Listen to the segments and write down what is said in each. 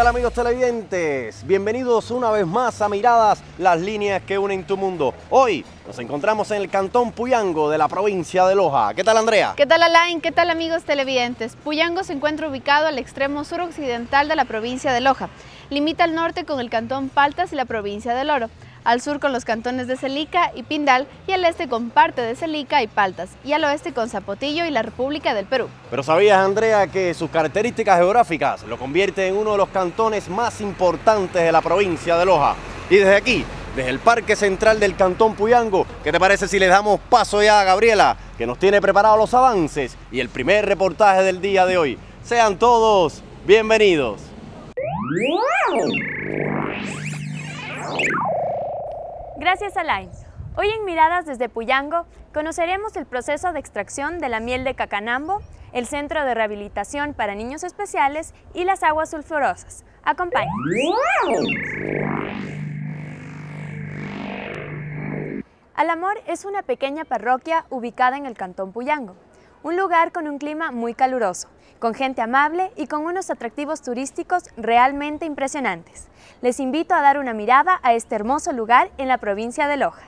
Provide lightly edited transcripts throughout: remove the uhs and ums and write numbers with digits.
tal, amigos televidentes? Bienvenidos una vez más a Miradas, las líneas que unen tu mundo. Hoy nos encontramos en el cantón Puyango de la provincia de Loja. ¿Qué tal, Andrea? ¿Qué tal, Alain? ¿Qué tal, amigos televidentes? Puyango se encuentra ubicado al extremo suroccidental de la provincia de Loja. Limita al norte con el cantón Paltas y la provincia del Oro, al sur con los cantones de Celica y Pindal, y al este con parte de Celica y Paltas, y al oeste con Zapotillo y la República del Perú. Pero ¿sabías, Andrea, que sus características geográficas lo convierten en uno de los cantones más importantes de la provincia de Loja? Y desde aquí, desde el Parque Central del Cantón Puyango, ¿qué te parece si les damos paso ya a Gabriela, que nos tiene preparados los avances y el primer reportaje del día de hoy? Sean todos bienvenidos. Gracias, Alain. Hoy en Miradas desde Puyango conoceremos el proceso de extracción de la miel de Cacanambo, el Centro de Rehabilitación para Niños Especiales y las aguas sulfurosas. Acompáñenos. Alamor es una pequeña parroquia ubicada en el cantón Puyango, un lugar con un clima muy caluroso, con gente amable y con unos atractivos turísticos realmente impresionantes. Les invito a dar una mirada a este hermoso lugar en la provincia de Loja.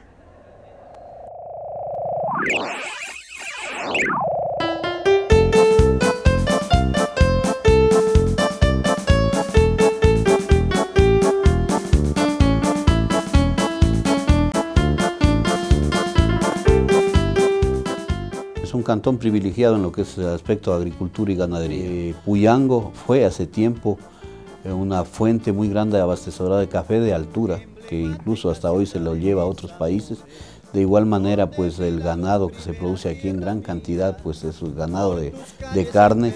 Es un cantón privilegiado en lo que es el aspecto de agricultura y ganadería. Puyango fue hace tiempo una fuente muy grande de abastecedora de café de altura, que incluso hasta hoy se lo lleva a otros países. De igual manera, pues el ganado que se produce aquí en gran cantidad, pues es el ganado de carne.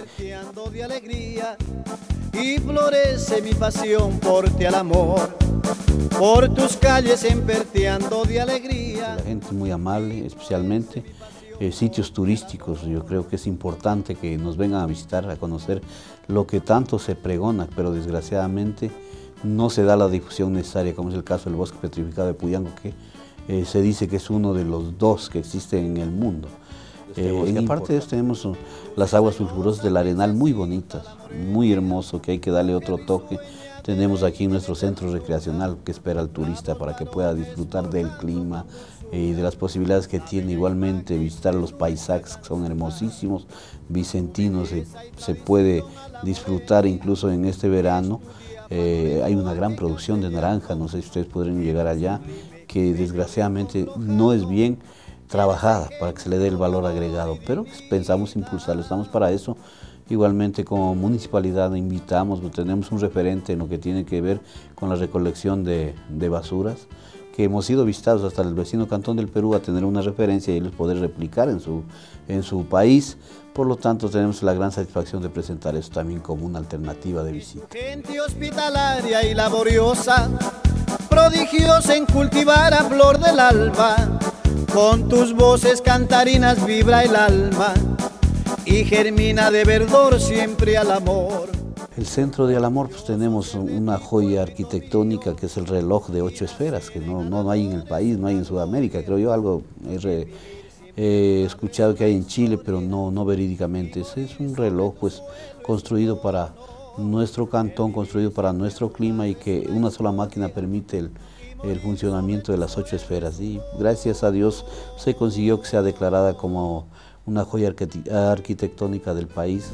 Y florece mi pasión por ti, al amor, por tus calles emperteando de alegría. La gente muy amable, especialmente. Sitios turísticos, yo creo que es importante que nos vengan a visitar, a conocer lo que tanto se pregona, pero desgraciadamente no se da la difusión necesaria, como es el caso del bosque petrificado de Puyango, que se dice que es uno de los 2 que existen en el mundo. Y aparte de eso tenemos las aguas sulfurosas del Arenal, muy bonitas, muy hermoso, que hay que darle otro toque. Tenemos aquí nuestro centro recreacional que espera al turista para que pueda disfrutar del clima y de las posibilidades que tiene. Igualmente visitar los paisajes que son hermosísimos, vicentinos, se puede disfrutar incluso en este verano. Hay una gran producción de naranja, no sé si ustedes podrían llegar allá, que desgraciadamente no es bien trabajada para que se le dé el valor agregado, pero pensamos impulsarlo, estamos para eso. Igualmente como municipalidad invitamos, tenemos un referente en lo que tiene que ver con la recolección de basuras, que hemos sido visitados hasta el vecino cantón del Perú a tener una referencia y ellos poder replicar en su país. Por lo tanto, tenemos la gran satisfacción de presentar esto también como una alternativa de visita. Gente hospitalaria y laboriosa, prodigiosa en cultivar a flor del alba, con tus voces cantarinas vibra el alma y germina de verdor siempre al amor. El centro de Alamor, pues tenemos una joya arquitectónica que es el reloj de 8 esferas, que no hay en el país, no hay en Sudamérica, creo yo. Algo he escuchado que hay en Chile, pero no verídicamente. Ese es un reloj pues construido para nuestro cantón, construido para nuestro clima, y que una sola máquina permite el funcionamiento de las 8 esferas. Y gracias a Dios se consiguió que sea declarada como una joya arquitectónica del país.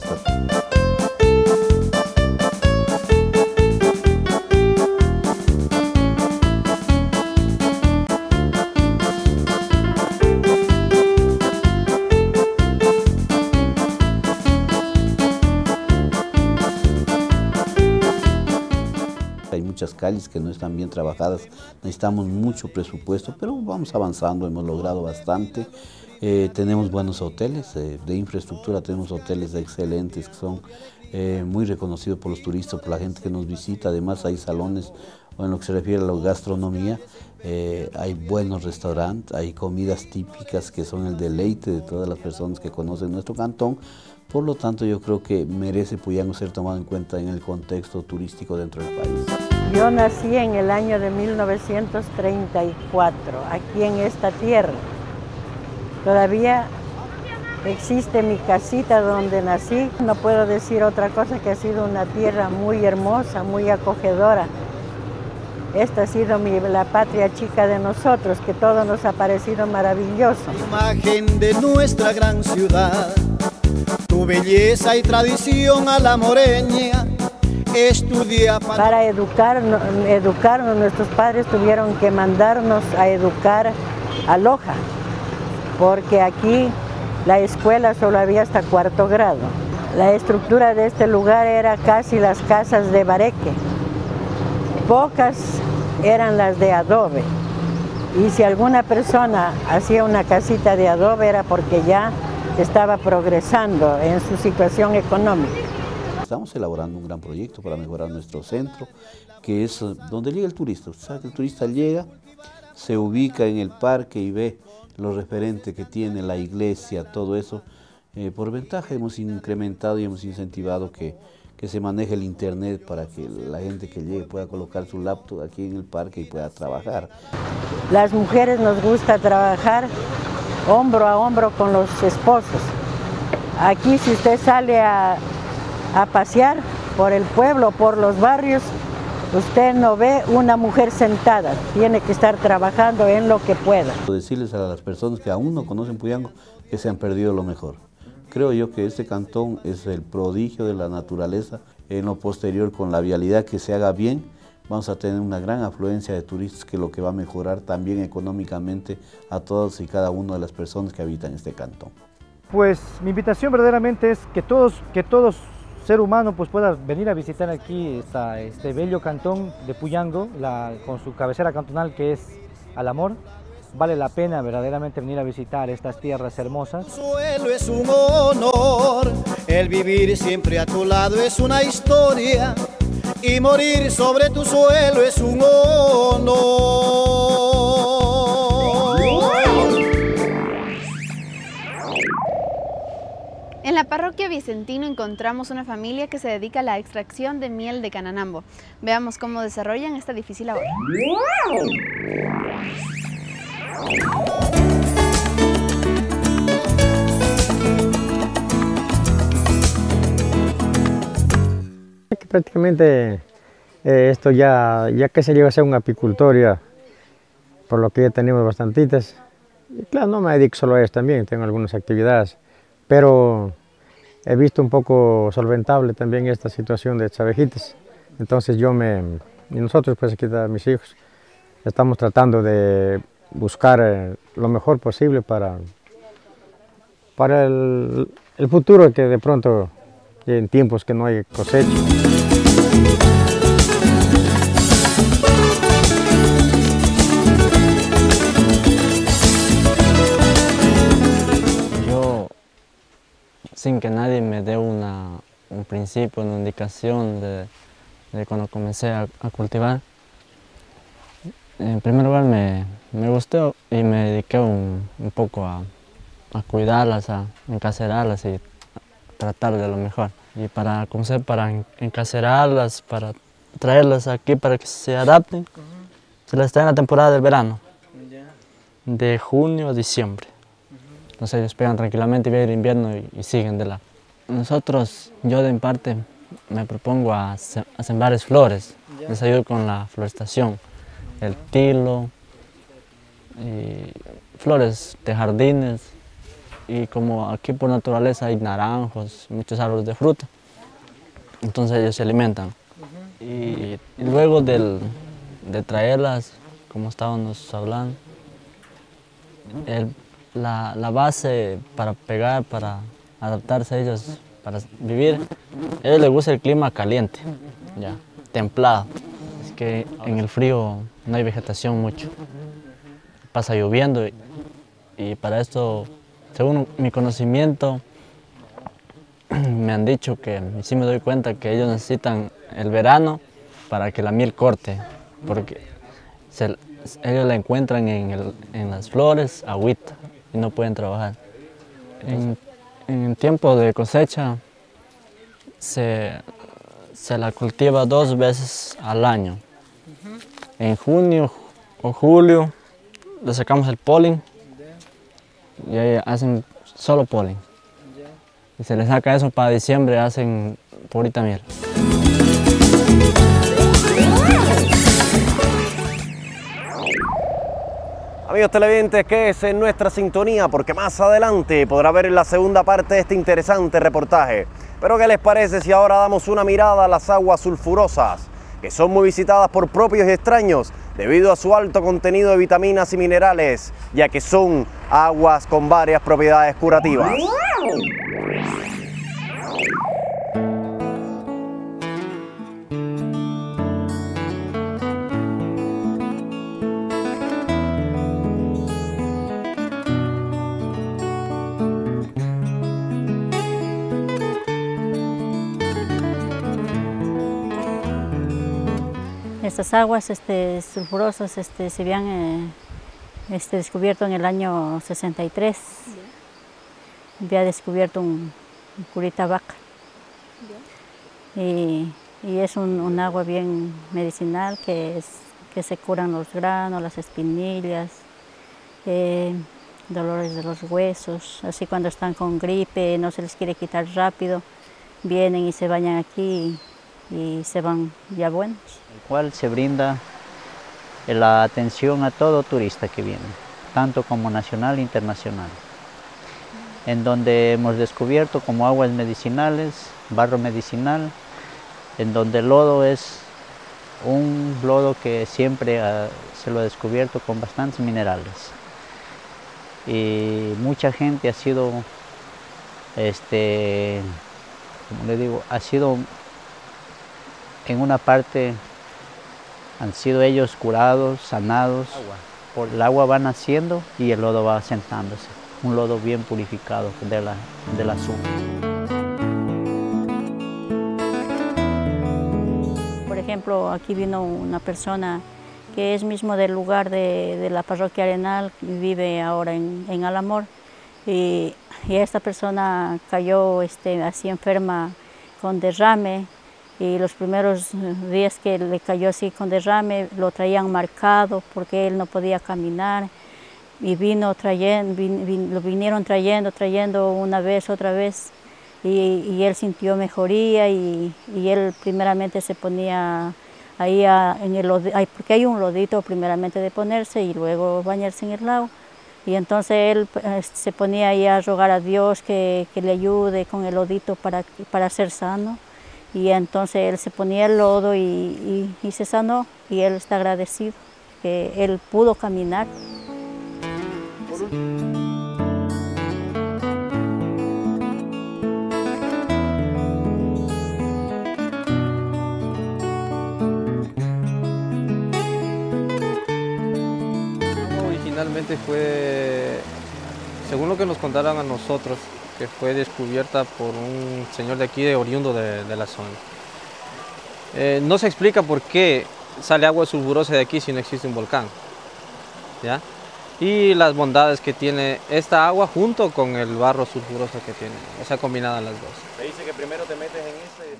Hay muchas calles que no están bien trabajadas, necesitamos mucho presupuesto, pero vamos avanzando, hemos logrado bastante. Tenemos buenos hoteles de infraestructura, tenemos hoteles excelentes que son muy reconocidos por los turistas, por la gente que nos visita. Además hay salones, en lo que se refiere a la gastronomía, hay buenos restaurantes, hay comidas típicas que son el deleite de todas las personas que conocen nuestro cantón. Por lo tanto, yo creo que merece Puyango ser tomado en cuenta en el contexto turístico dentro del país. Yo nací en el año de 1934, aquí en esta tierra. Todavía existe mi casita donde nací. No puedo decir otra cosa que ha sido una tierra muy hermosa, muy acogedora. Esta ha sido la patria chica de nosotros, que todo nos ha parecido maravilloso. Imagen de nuestra gran ciudad, tu belleza y tradición alamoreña, estudia para educarnos, nuestros padres tuvieron que mandarnos a educar a Loja, porque aquí la escuela solo había hasta 4º grado. La estructura de este lugar era casi las casas de bareque. Pocas eran las de adobe, y si alguna persona hacía una casita de adobe era porque ya estaba progresando en su situación económica. Estamos elaborando un gran proyecto para mejorar nuestro centro, que es donde llega el turista. Usted sabe que el turista llega, se ubica en el parque y ve lo referente que tiene la iglesia, todo eso. Por ventaja hemos incrementado y hemos incentivado que se maneje el internet para que la gente que llegue pueda colocar su laptop aquí en el parque y pueda trabajar. Las mujeres nos gusta trabajar hombro a hombro con los esposos. Aquí si usted sale a pasear por el pueblo, por los barrios, usted no ve una mujer sentada, tiene que estar trabajando en lo que pueda. Decirles a las personas que aún no conocen Puyango que se han perdido lo mejor. Creo yo que este cantón es el prodigio de la naturaleza. En lo posterior, con la vialidad que se haga bien, vamos a tener una gran afluencia de turistas, que lo que va a mejorar también económicamente a todas y cada una de las personas que habitan este cantón. Pues mi invitación verdaderamente es que todos ser humano pues pueda venir a visitar aquí este bello cantón de Puyango, con su cabecera cantonal que es Alamor. Vale la pena verdaderamente venir a visitar estas tierras hermosas. Tu suelo es un honor, el vivir siempre a tu lado es una historia, y morir sobre tu suelo es un honor. En la parroquia Vicentino encontramos una familia que se dedica a la extracción de miel de Cananambo. Veamos cómo desarrollan esta difícil labor. Prácticamente esto ya casi llega a ser un apicultor ya, por lo que ya tenemos bastantitas. Y claro, no me dedico solo a eso, también tengo algunas actividades, pero he visto un poco solventable también esta situación de estas abejitas. Entonces y nosotros pues aquí mis hijos estamos tratando de buscar lo mejor posible para el futuro, que de pronto en tiempos que no hay cosecha. Yo, sin que nadie me dé un principio, una indicación de cuando comencé a cultivar, en primer lugar me gustó y me dediqué un poco a cuidarlas, a encacerarlas y tratar de lo mejor. Y para encacerarlas, para traerlas aquí para que se adapten, se las trae en la temporada del verano, de junio a diciembre. Entonces ellos pegan tranquilamente y viene el invierno y siguen de lado. Nosotros, yo de mi parte, me propongo a sembrar flores, les ayudo con la florestación, el tilo, y flores de jardines, y como aquí por naturaleza hay naranjos, muchos árboles de fruta, entonces ellos se alimentan. Y luego de traerlas, como estábamos hablando, la base para pegar, para adaptarse a ellos, para vivir, a ellos les gusta el clima caliente, ya, templado. Es que en el frío no hay vegetación mucho, pasa lloviendo y para esto, según mi conocimiento, me han dicho que, sí me doy cuenta que ellos necesitan el verano para que la miel corte, porque ellos la encuentran en las flores, agüita, y no pueden trabajar. En tiempo de cosecha se la cultiva 2 veces al año. En junio o julio le sacamos el polen y ahí hacen solo polen. y se le saca eso para diciembre, hacen purita miel. Amigos televidentes, quédense en nuestra sintonía porque más adelante podrá ver la segunda parte de este interesante reportaje. Pero ¿qué les parece si ahora damos una mirada a las aguas sulfurosas, que son muy visitadas por propios y extraños debido a su alto contenido de vitaminas y minerales, ya que son aguas con varias propiedades curativas? Estas aguas sulfurosas se habían descubierto en el año 63. Había descubierto un curita vaca. Y es un agua bien medicinal que se curan los granos, las espinillas, dolores de los huesos. Así cuando están con gripe, no se les quiere quitar rápido, vienen y se bañan aquí y se van ya buenos. El cual se brinda la atención a todo turista que viene, tanto como nacional e internacional, en donde hemos descubierto como aguas medicinales, barro medicinal, en donde el lodo es un lodo que siempre se lo ha descubierto con bastantes minerales. Y mucha gente ha sido, como le digo, ha sido en una parte, han sido ellos curados, sanados. Por el agua va naciendo y el lodo va asentándose. Un lodo bien purificado del azufre. Por ejemplo, aquí vino una persona que es mismo del lugar de la parroquia Arenal, vive ahora en Alamor. Y esta persona cayó así enferma con derrame. Y los primeros días que le cayó así con derrame, lo traían marcado porque él no podía caminar. Y lo vinieron trayendo una vez, otra vez. Y él sintió mejoría y él primeramente se ponía ahí en el lodo, porque hay un lodito primeramente de ponerse y luego bañarse en el lago. Y entonces él se ponía ahí a rogar a Dios que le ayude con el lodito para ser sano. Y entonces él se ponía el lodo y se sanó y él está agradecido que él pudo caminar. Originalmente fue, según lo que nos contaron a nosotros, que fue descubierta por un señor de aquí, oriundo de la zona. No se explica por qué sale agua sulfurosa de aquí si no existe un volcán, ¿ya? Y las bondades que tiene esta agua junto con el barro sulfuroso que tiene, o sea, combinadas las dos. Te dice que primero te metes en ese...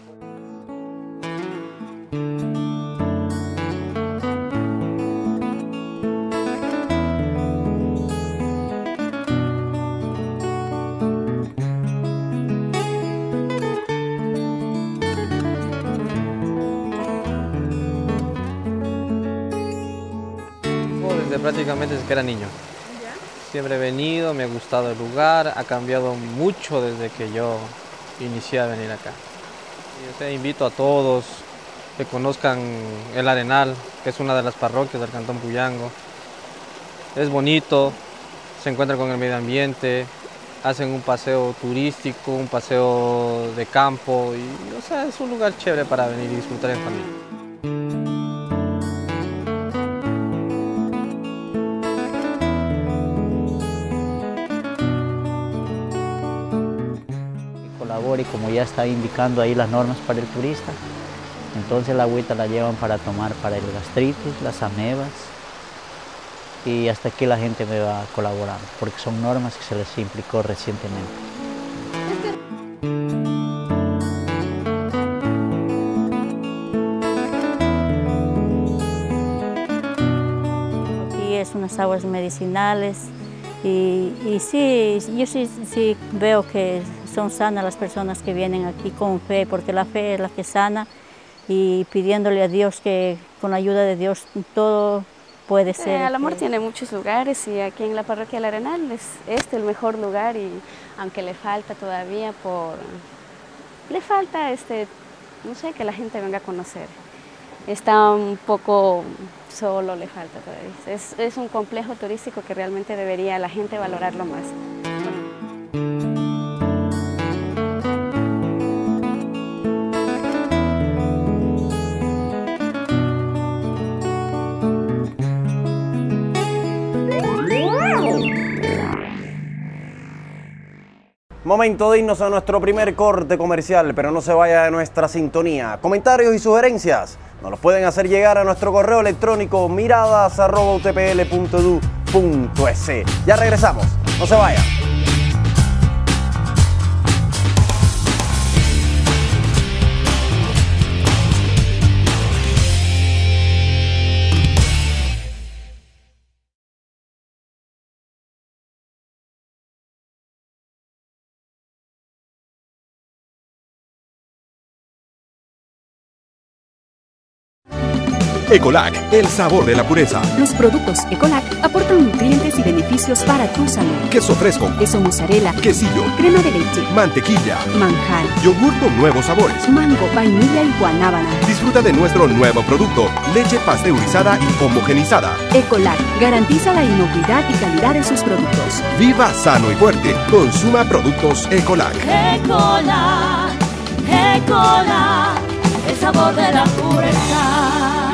Prácticamente desde que era niño. Siempre he venido, me ha gustado el lugar, ha cambiado mucho desde que yo inicié a venir acá. Y, invito a todos que conozcan el Arenal, que es una de las parroquias del Cantón Puyango. Es bonito, se encuentra con el medio ambiente, hacen un paseo turístico, un paseo de campo, y es un lugar chévere para venir y disfrutar en familia. Y como ya está indicando ahí las normas para el turista, entonces la agüita la llevan para tomar para el gastritis, las amebas, y hasta aquí la gente me va colaborando, porque son normas que se les implicó recientemente. Aquí es unas aguas medicinales y sí, yo sí veo que son sanas las personas que vienen aquí con fe, porque la fe es la que sana, y pidiéndole a Dios que con la ayuda de Dios todo puede ser. Alamor tiene muchos lugares y aquí en la parroquia El Arenal es el mejor lugar, y aunque le falta todavía le falta no sé, que la gente venga a conocer. Está un poco solo, le falta todavía. Es un complejo turístico que realmente debería la gente valorarlo más. Momento de irnos a nuestro primer corte comercial, pero no se vaya de nuestra sintonía. Comentarios y sugerencias nos los pueden hacer llegar a nuestro correo electrónico miradas@utpl.edu.es. Ya regresamos, no se vaya. Ecolac, el sabor de la pureza. Los productos Ecolac aportan nutrientes y beneficios para tu salud. Queso fresco, queso mozzarella, quesillo, crema de leche, mantequilla, manjar, yogur con nuevos sabores, mango, vainilla y guanábana. Disfruta de nuestro nuevo producto, leche pasteurizada y homogenizada. Ecolac garantiza la inocuidad y calidad de sus productos. Viva sano y fuerte. Consuma productos Ecolac. Ecolac, Ecolac, el sabor de la pureza.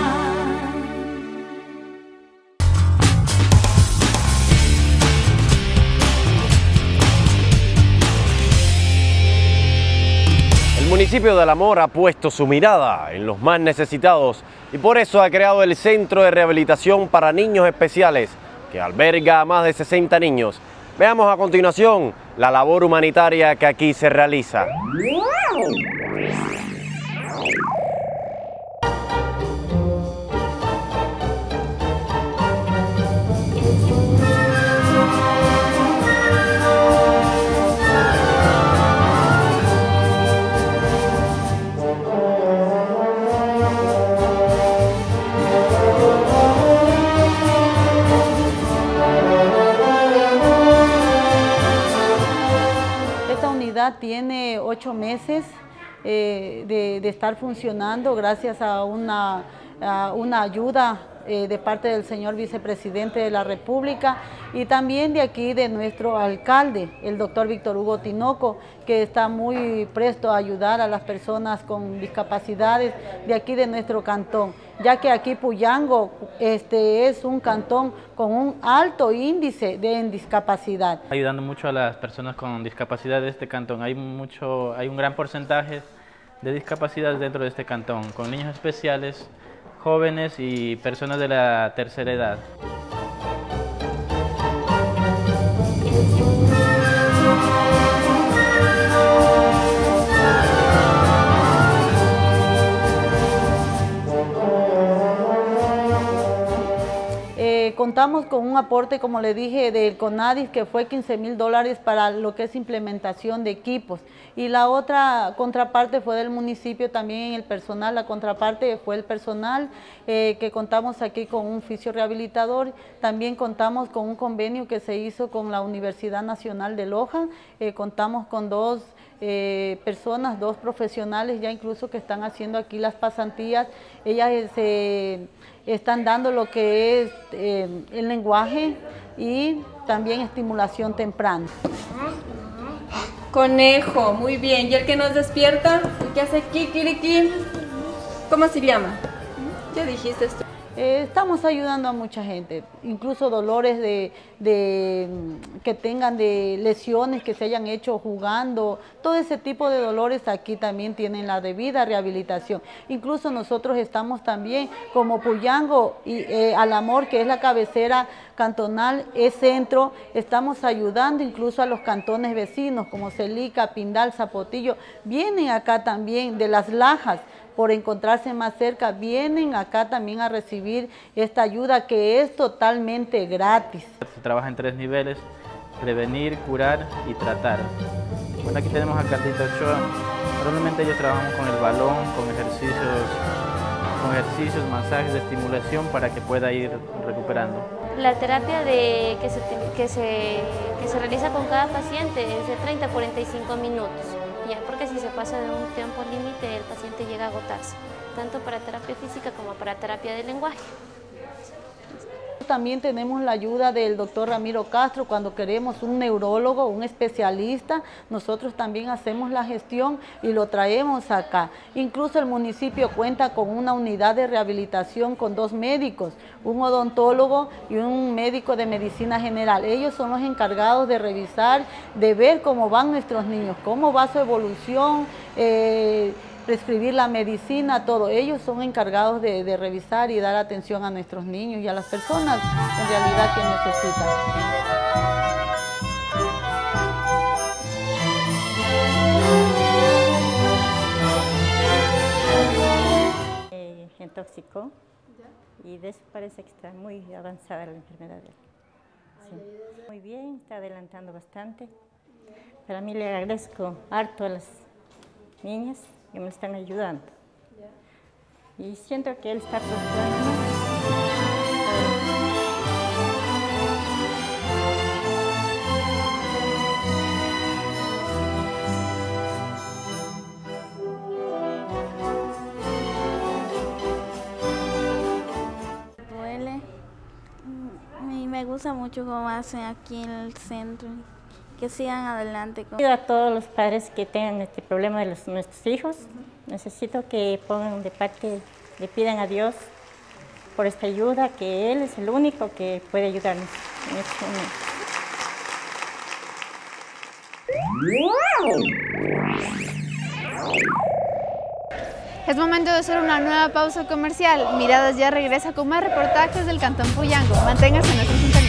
El municipio de Alamor ha puesto su mirada en los más necesitados y por eso ha creado el Centro de Rehabilitación para Niños Especiales, que alberga a más de 60 niños. Veamos a continuación la labor humanitaria que aquí se realiza. Tiene 8 meses de estar funcionando gracias a una ayuda de parte del señor vicepresidente de la República y también de aquí de nuestro alcalde, el doctor Víctor Hugo Tinoco, que está muy presto a ayudar a las personas con discapacidades de aquí de nuestro cantón, ya que aquí Puyango es un cantón con un alto índice de discapacidad. Ayudando mucho a las personas con discapacidad de este cantón. Hay un gran porcentaje de discapacidad dentro de este cantón, con niños especiales, jóvenes y personas de la tercera edad. Contamos con un aporte, como le dije, del CONADIS, que fue $15,000 para lo que es implementación de equipos. Y la otra contraparte fue del municipio, también el personal, la contraparte fue el personal, que contamos aquí con un fisiorehabilitador. También contamos con un convenio que se hizo con la Universidad Nacional de Loja. Contamos con dos personas, dos profesionales ya incluso que están haciendo aquí las pasantías. Ellas están dando lo que es el lenguaje y también estimulación temprana. Conejo, muy bien. ¿Y el que nos despierta? ¿El que hace kikiriki? ¿Cómo se llama? ¿Qué dijiste esto? Estamos ayudando a mucha gente, incluso dolores que tengan de lesiones que se hayan hecho jugando, todo ese tipo de dolores aquí también tienen la debida rehabilitación. Incluso nosotros estamos también como Puyango y Alamor, que es la cabecera cantonal, es centro, estamos ayudando incluso a los cantones vecinos como Celica, Pindal, Zapotillo, vienen acá también de Las Lajas, por encontrarse más cerca, vienen acá también a recibir esta ayuda que es totalmente gratis. Se trabaja en 3 niveles: prevenir, curar y tratar. Bueno, aquí tenemos a Carlita Ochoa. Normalmente ellos trabajamos con el balón, con ejercicios, masajes de estimulación para que pueda ir recuperando. La terapia que se realiza con cada paciente es de 30 a 45 minutos, ya, porque si se pasa de un tiempo límite el paciente llega a agotarse, tanto para terapia física como para terapia de lenguaje. También tenemos la ayuda del doctor Ramiro Castro cuando queremos un neurólogo, un especialista. Nosotros también hacemos la gestión y lo traemos acá. Incluso el municipio cuenta con una unidad de rehabilitación con 2 médicos, un odontólogo y un médico de medicina general. Ellos son los encargados de revisar, de ver cómo van nuestros niños, cómo va su evolución, prescribir la medicina, todo. Ellos son encargados de revisar y dar atención a nuestros niños y a las personas en realidad que necesitan. Se intoxicó y de eso parece que está muy avanzada la enfermedad de él. Sí. Muy bien, está adelantando bastante. Para mí le agradezco harto a las niñas que me están ayudando. Y siento que él está prosperando. Duele y me gusta mucho cómo hacen aquí en el centro. Que sigan adelante. A todos los padres que tengan este problema de nuestros hijos, necesito que pongan de parte, le pidan a Dios por esta ayuda, que Él es el único que puede ayudarnos en este momento. Es momento de hacer una nueva pausa comercial. Miradas ya regresa con más reportajes del Cantón Puyango. Manténgase en nuestra sintonía.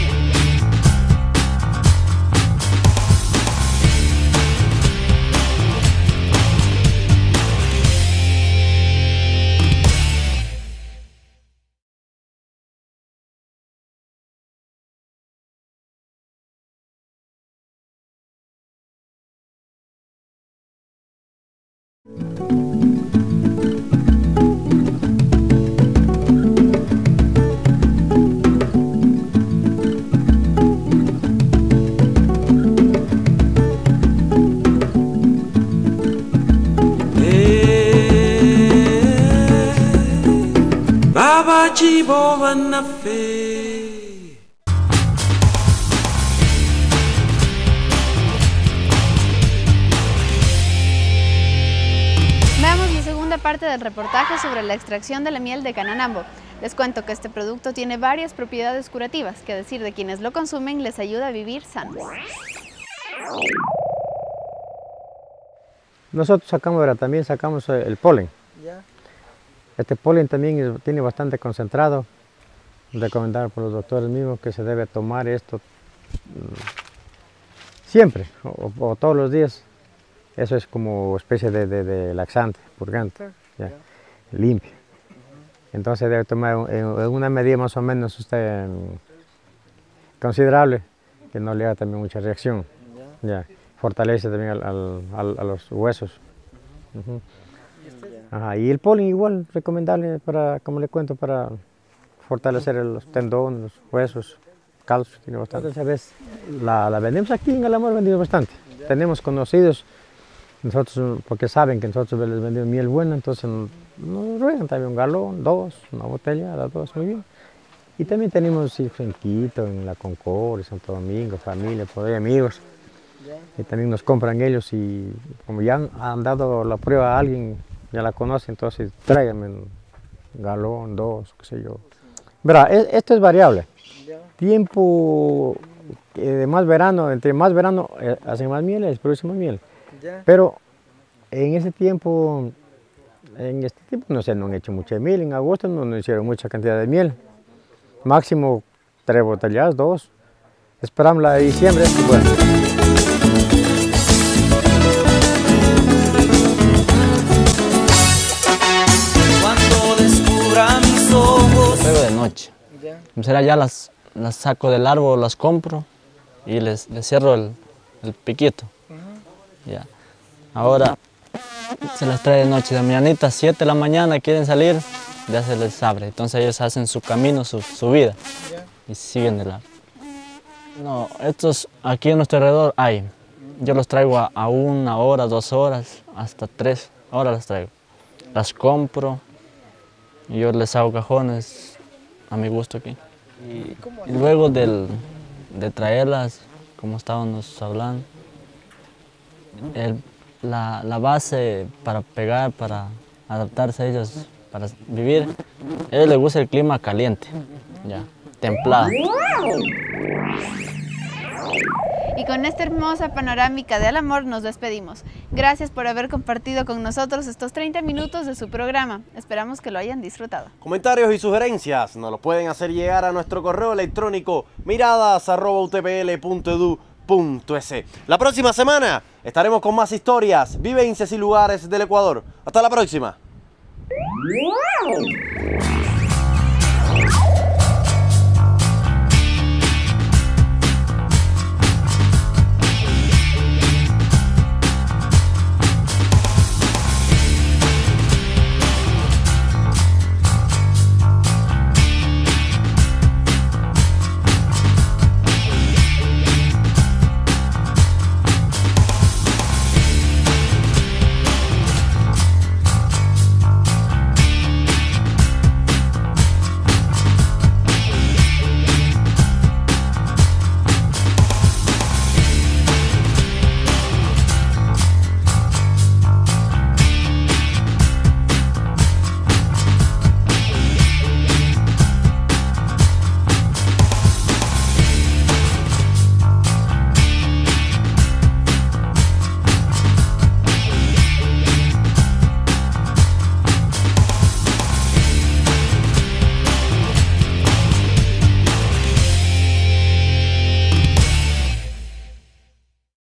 Veamos la segunda parte del reportaje sobre la extracción de la miel de Cananambo. Les cuento que este producto tiene varias propiedades curativas, que a decir de quienes lo consumen les ayuda a vivir sanos. Nosotros también sacamos el polen. Este polen también tiene bastante concentrado. Recomendar por los doctores mismos que se debe tomar esto siempre o todos los días. Eso es como especie de laxante, purgante, limpio. Entonces debe tomar en una medida más o menos usted considerable, que no le haga también mucha reacción. Fortalece también a los huesos. Y el polen igual, recomendable para, como le cuento, para fortalecer los tendones, los huesos, calcio, tiene bastante. ¿Sabes? La vendemos aquí en El Amor, vendimos bastante. Tenemos conocidos, nosotros, porque saben que nosotros les vendemos miel buena, entonces nos ruegan también un galón, 2, una botella, las 2, muy bien. Y también tenemos en Quito, en La Concordia, Santo Domingo, familia, por ahí amigos. Y también nos compran ellos y como ya han dado la prueba a alguien, ya la conoce, entonces tráigame un galón, 2, qué sé yo. Verá, esto es variable. Tiempo de más verano, entre más verano hacen más miel, les produce más miel. Pero en este tiempo no sé, no han hecho mucha miel, en agosto no hicieron mucha cantidad de miel. Máximo 3 botellas, 2. Esperamos la de diciembre, bueno. Luego de noche. Será ya las saco del árbol, las compro y les cierro el piquito. Ya. Ahora se les trae de noche, de mañanita, 7 de la mañana quieren salir, ya se les abre. Entonces ellos hacen su camino, su vida y siguen de largo. No, estos aquí en nuestro alrededor hay. Yo los traigo a 1 hora, 2 horas, hasta 3 horas las traigo. Las compro y yo les hago cajones a mi gusto aquí. Y luego de traerlas, como estábamos hablando, la base para pegar, para adaptarse a ellos, para vivir, a ellos les gusta el clima caliente, ya, templado. Y con esta hermosa panorámica de Al Amor nos despedimos. Gracias por haber compartido con nosotros estos 30 minutos de su programa. Esperamos que lo hayan disfrutado. Comentarios y sugerencias nos lo pueden hacer llegar a nuestro correo electrónico miradas@utpl.edu.es. La próxima semana estaremos con más historias, vivencias y lugares del Ecuador. Hasta la próxima.